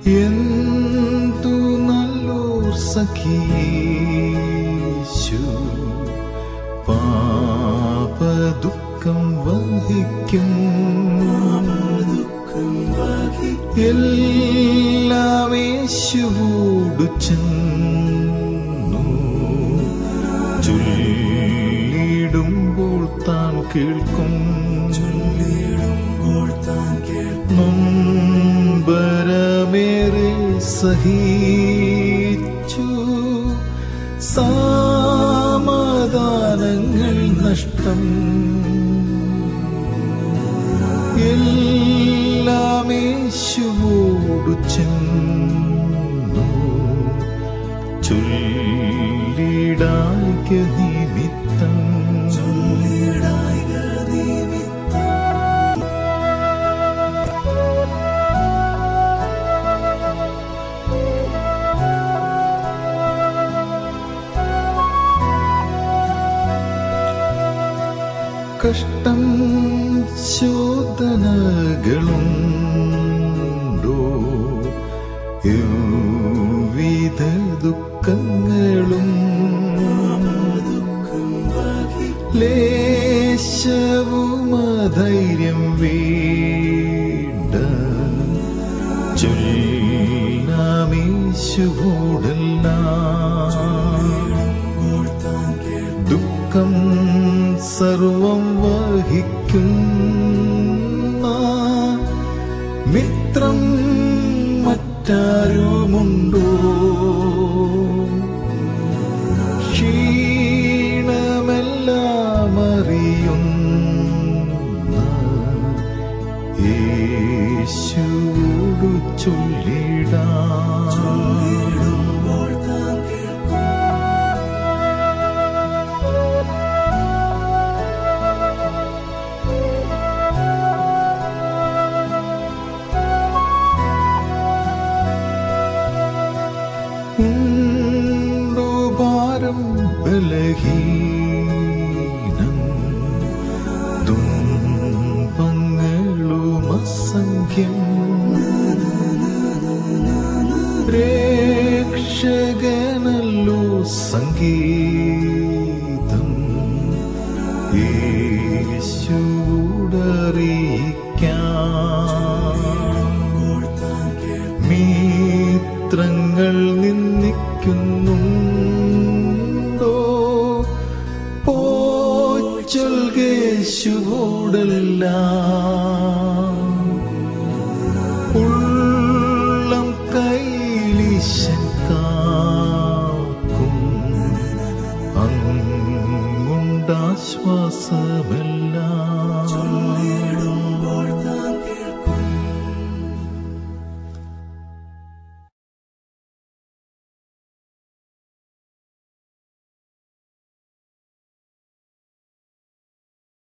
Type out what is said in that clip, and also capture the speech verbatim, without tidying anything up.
എന്തു നല്ലോർ സഖിയേശു പാപദുഃഖം വഹിക്കും, എല്ലാം യേശുവോടു ചെന്നു ചൊല്ലിടുമ്പോൾ താൻ കേൾക്കും, നൊമ്പരമേറെ സഹിച്ചു സമാധാനങ്ങൾ നഷ്ടം, എല്ലാം യേശുവോടു ചെന്നു ചൊല്ലിടായ്ക നിമിത്തം. കഷ്ടം ശോധനകളുണ്ടോ, വിവിധ ദുഃഖങ്ങളും ലേശവും അധൈര്യം വേണ്ട, ചൊല്ലാം യേശുവോടെല്ലാം. ദുഃഖം സർവം വഹിക്കുന്ന മിത്രം മറ്റാരുമുണ്ടോ, ക്ഷീണമെല്ലാം അറിയുന്ന യേശുവോടു ചൊല്ലിടാം. ഉണ്ടോ ഭാരം ബലഹീനം, തുമ്പങ്ങളും അസംഖ്യം, രക്ഷകനല്ലോ സംഗീതം യേശുവോടറിയിക്കാം. മിത്രങ്ങൾ